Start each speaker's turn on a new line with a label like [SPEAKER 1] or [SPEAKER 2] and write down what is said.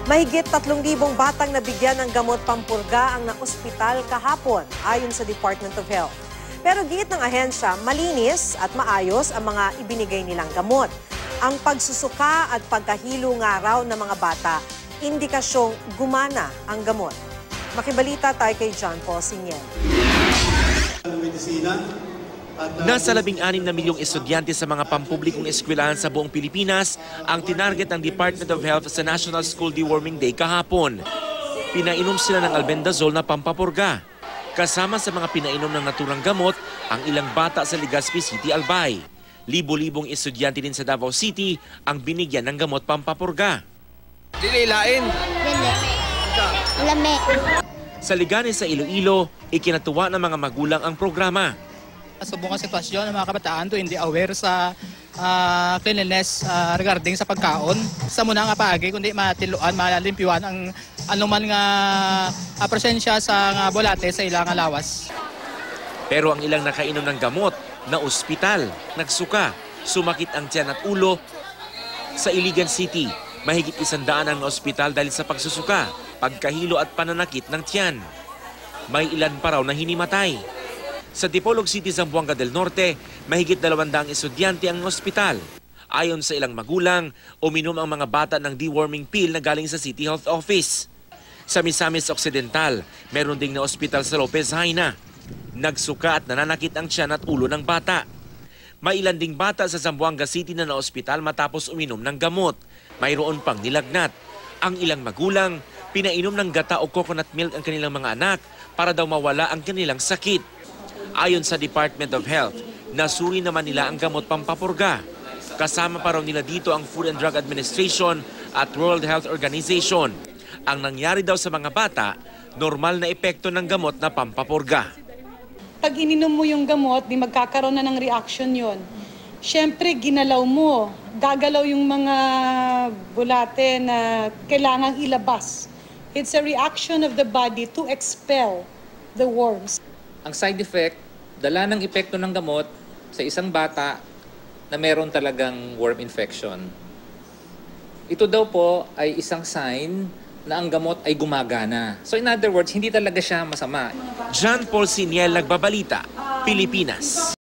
[SPEAKER 1] Mahigit 3,000 batang nabigyan ng gamot pampurga ang naospital kahapon ayon sa Department of Health. Pero giit ng ahensya, malinis at maayos ang mga ibinigay nilang gamot. Ang pagsusuka at pagkahilo nga raw ng mga bata, indikasyong gumana ang gamot. Makibalita tayo kay John Paul Siniel.
[SPEAKER 2] Nasa 16 na milyong estudyante sa mga pampublikong eskwelahan sa buong Pilipinas ang tinarget ng Department of Health sa National School Deworming Day kahapon. Pinainom sila ng albendazole na pampapurga. Kasama sa mga pinainom ng naturang gamot ang ilang bata sa Legazpi City, Albay. Libo-libong estudyante din sa Davao City ang binigyan ng gamot pampapurga.
[SPEAKER 3] Dililain.
[SPEAKER 4] Lame.
[SPEAKER 2] Sa Liganes sa Iloilo, ikinatuwa ng mga magulang ang programa.
[SPEAKER 5] Sa buong sitwasyon ng mga kabataan to hindi aware sa cleanliness regarding sa pagkaon. Sa muna nga paagi, kundi matiluan, malimpiwan ang anuman nga presensya sa nga bolate sa ilang lawas.
[SPEAKER 2] Pero ang ilang nakainom ng gamot na ospital, nagsuka, sumakit ang tiyan at ulo. Sa Iligan City, mahigit 100 ang ospital dahil sa pagsusuka, pagkahilo at pananakit ng tiyan. May ilan pa raw na hinimatay. Sa Dipolog City, Zamboanga del Norte, mahigit 200 estudyante ang ospital. Ayon sa ilang magulang, uminom ang mga bata ng deworming pill na galing sa City Health Office. Sa Misamis Occidental, meron ding na ospital sa Lopez Haina. Nagsuka at nananakit ang tiyan at ulo ng bata. May ilan ding bata sa Zamboanga City na ospital matapos uminom ng gamot. Mayroon pang nilagnat. Ang ilang magulang, pinainom ng gata o coconut milk ang kanilang mga anak para daw mawala ang kanilang sakit. Ayon sa Department of Health, nasuri naman nila ang gamot pampapurga. Kasama pa raw nila dito ang Food and Drug Administration at World Health Organization. Ang nangyari daw sa mga bata, normal na epekto ng gamot na pampapurga.
[SPEAKER 6] Pag ininom mo yung gamot, di magkakaroon na ng reaction yon. Siyempre, ginalaw mo. Gagalaw yung mga bulate na kailangang ilabas. It's a reaction of the body to expel the worms.
[SPEAKER 7] Ang side effect, dala ng epekto ng gamot sa isang bata na meron talagang worm infection. Ito daw po ay isang sign na ang gamot ay gumagana. So in other words, hindi talaga siya masama.
[SPEAKER 2] John Paul Siniel, Nagbabalita, Pilipinas.